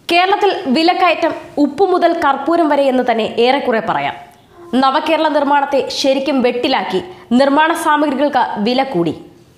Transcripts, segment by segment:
കേരളത്തിൽ വിലക്കയറ്റം ഉപ്പു മുതൽ കർപ്പൂരം വരെ എന്ന് തന്നെ ഏറെക്കുറെ പറയാം. നവകേരള നിർമ്മാണത്തെ ശരിക്കും വെട്ടിലാക്കി നിർമ്മാണ സാമഗ്രികൾക്ക് വില കൂടി.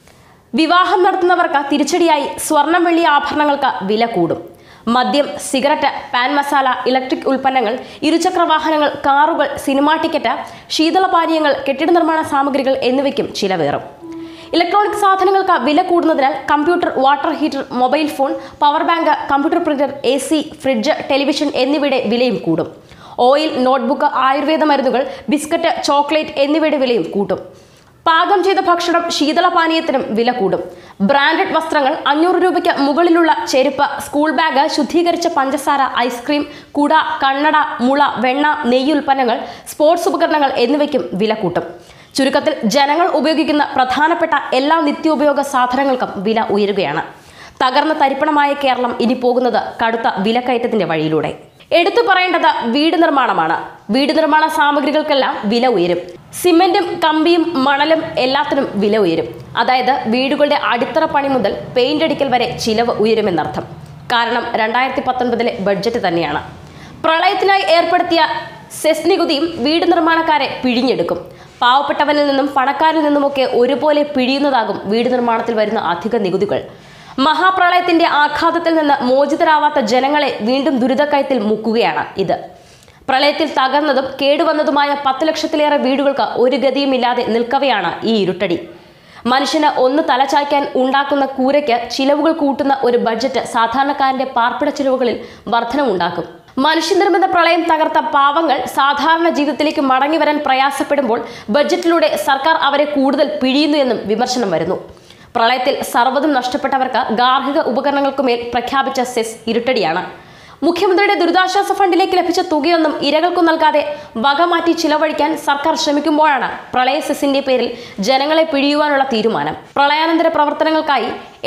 വിവാഹം നടത്തുന്നവർക്ക് തിരിച്ചടിയായി സ്വർണം വെള്ളി ആഭരണങ്ങൾക്ക് വില കൂടും. മദ്യം, സിഗരറ്റ്, പാൻ മസാല, ഇലക്ട്രിക് ഉൽപ്പന്നങ്ങൾ, ഇരുചക്ര വാഹനങ്ങൾ, കാറുകൾ, സിനിമാ ടിക്കറ്റ്, ശീതളപാനീയങ്ങൾ, കെട്ടിട നിർമ്മാണ സാമഗ്രികൾ എന്നിവയ്ക്കും ചിലവേറും. ഇലക്ട്രോണിക് സാധനങ്ങൾക്ക് വില കൂടുന്നതിനാൽ computer, water heater, mobile phone, power bank, computer printer, AC, fridge, television എന്നിവയുടെ വിലയും കൂടും. ഓയിൽ, നോട്ട്ബുക്ക്, ആയുർവേദ മരുന്നുകൾ, ബിസ്ക്കറ്റ്, ചോക്ലേറ്റ് എന്നിവയുടെ വിലയും കൂട്ടും. പാകം ചെയ്ത ഭക്ഷണം, ശീതളപാനീയത്തിനും വില കൂടും. ബ്രാൻഡഡ് വസ്ത്രങ്ങൾ, 500 രൂപയ്ക്ക് മുകളിലുള്ള ചെരുപ്പ്, സ്കൂൾ ബാഗ്, ശുദ്ധീകരിച്ച പഞ്ചസാര, ഐസ്ക്രീം, കുട, കണ്ണട, മുള, വെണ്ണ, നെയ്യ് ഉൽപ്പന്നങ്ങൾ, സ്പോർട്സ് ഉപകരണങ്ങൾ എന്നിവയ്ക്കും വില കൂട്ടും. ചുരുക്കത്തിൽ ജനങ്ങൾ ഉപയോഗിക്കുന്ന പ്രധാനപ്പെട്ട എല്ലാ നിത്യോപയോഗ സാധനങ്ങൾക്കും വില ഉയരുകയാണ്. തകർന്ന തരിപ്പണമായ കേരളം ഇനി പോകുന്നത് കടുത്ത വിലക്കയറ്റത്തിന്റെ വഴിയിലൂടെ. എടുത്തു പറയേണ്ടത് വീട് നിർമ്മാണമാണ്. വീട് നിർമ്മാണ സാമഗ്രികൾക്കെല്ലാം വില ഉയരും. സിമെന്റും കമ്പിയും മണലും എല്ലാത്തിനും വില ഉയരും. അതായത് വീടുകളുടെ അടിത്തറ പണി മുതൽ പെയിന്റ് അടിക്കൽ വരെ ചിലവ് ഉയരുമെന്നർത്ഥം. കാരണം 2019 ബഡ്ജറ്റ് തന്നെയാണ്. പ്രളയത്തിനായി ഏർപ്പെടുത്തിയ സെസ് നികുതിയും വീട് നിർമ്മാണക്കാരെ പിഴിഞ്ഞെടുക്കും. പാവപ്പെട്ടവനിൽ നിന്നും പണക്കാരിൽ നിന്നുമൊക്കെ ഒരുപോലെ പിഴിയുന്നതാകും വീട് നിർമ്മാണത്തിൽ വരുന്ന അധിക നികുതികൾ. മഹാപ്രളയത്തിന്റെ ആഘാതത്തിൽ നിന്ന് മോചിതരാവാത്ത ജനങ്ങളെ വീണ്ടും ദുരിതക്കയത്തിൽ മുക്കുകയാണ് ഇത്. പ്രളയത്തിൽ തകർന്നതും കേടുവന്നതുമായ 10 ലക്ഷത്തിലേറെ വീടുകൾക്ക് ഒരു ഗതിയുമില്ലാതെ നിൽക്കവെയാണ് ഈ ഇരുട്ടടി. മനുഷ്യന് ഒന്ന് തലചായ്ക്കാൻ ഉണ്ടാക്കുന്ന കൂരയ്ക്ക് ചിലവുകൾ കൂട്ടുന്ന ഒരു ബഡ്ജറ്റ് സാധാരണക്കാരന്റെ പാർപ്പിട ചിലവുകളിൽ വർധനവുണ്ടാക്കും. മനുഷ്യനിർമ്മിത പ്രളയം തകർത്ത പാവങ്ങൾ സാധാരണ ജീവിതത്തിലേക്ക് മടങ്ങി വരാൻ പ്രയാസപ്പെടുമ്പോൾ ബഡ്ജറ്റിലൂടെ സർക്കാർ അവരെ കൂടുതൽ പിഴിയുന്നു എന്നും വിമർശനം വരുന്നു. പ്രളയത്തിൽ സർവ്വതും നഷ്ടപ്പെട്ടവർക്ക് ഗാർഹിക ഉപകരണങ്ങൾക്കുമേൽ പ്രഖ്യാപിച്ച സെസ് ഇരുട്ടടിയാണ്. മുഖ്യമന്ത്രിയുടെ ദുരിതാശ്വാസ ഫണ്ടിലേക്ക് ലഭിച്ച തുകയൊന്നും ഇരകൾക്കു നൽകാതെ വകമാറ്റി ചിലവഴിക്കാൻ സർക്കാർ ശ്രമിക്കുമ്പോഴാണ് പ്രളയ സെസിന്റെ പേരിൽ ജനങ്ങളെ പിഴിയുവാനുള്ള തീരുമാനം. പ്രളയാനന്തര പ്രവർത്തനങ്ങൾക്കായി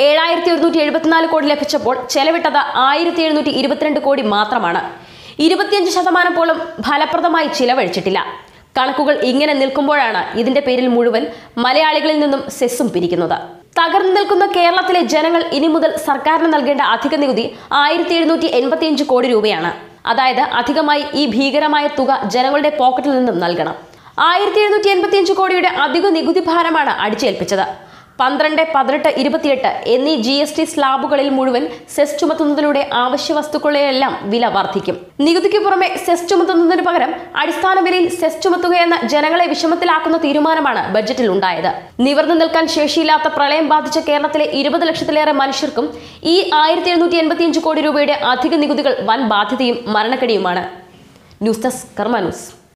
7174 കോടി ലഭിച്ചപ്പോൾ ചെലവിട്ടത് 1722 കോടി മാത്രമാണ്. 25% പോലും ഫലപ്രദമായി ചിലവഴിച്ചിട്ടില്ല. കണക്കുകൾ ഇങ്ങനെ നിൽക്കുമ്പോഴാണ് ഇതിന്റെ പേരിൽ മുഴുവൻ മലയാളികളിൽ നിന്നും സെസ്സും പിരിക്കുന്നത്. തകർന്നു നിൽക്കുന്ന കേരളത്തിലെ ജനങ്ങൾ ഇനി മുതൽ സർക്കാരിന് നൽകേണ്ട അധിക നികുതി 1785 കോടി രൂപയാണ്. അതായത് അധികമായി ഈ ഭീകരമായ തുക ജനങ്ങളുടെ പോക്കറ്റിൽ നിന്നും നൽകണം. 1785 കോടിയുടെ അധിക നികുതി ഭാരമാണ് അടിച്ചേൽപ്പിച്ചത്. 12, 18, 28 എന്നീ GST സ്ലാബുകളിൽ മുഴുവൻ സെസ് ചുമത്തുന്നതിലൂടെ ആവശ്യ വസ്തുക്കളെല്ലാം വില വർദ്ധിക്കും. നികുതിക്ക് പുറമെ സെസ് ചുമത്തുന്നതിന് പകരം അടിസ്ഥാന വിലയിൽ സെസ് ചുമത്തുകയെന്ന ജനങ്ങളെ വിഷമത്തിലാക്കുന്ന തീരുമാനമാണ് ബഡ്ജറ്റിൽ ഉണ്ടായത്. നിവർന്നു നിൽക്കാൻ ശേഷിയില്ലാത്ത പ്രളയം ബാധിച്ച കേരളത്തിലെ 20 ലക്ഷത്തിലേറെ മനുഷ്യർക്കും ഈ 1785 കോടി രൂപയുടെ അധിക നികുതികൾ വൻ ബാധ്യതയും മരണക്കെടിയുമാണ്. News desk Karma news.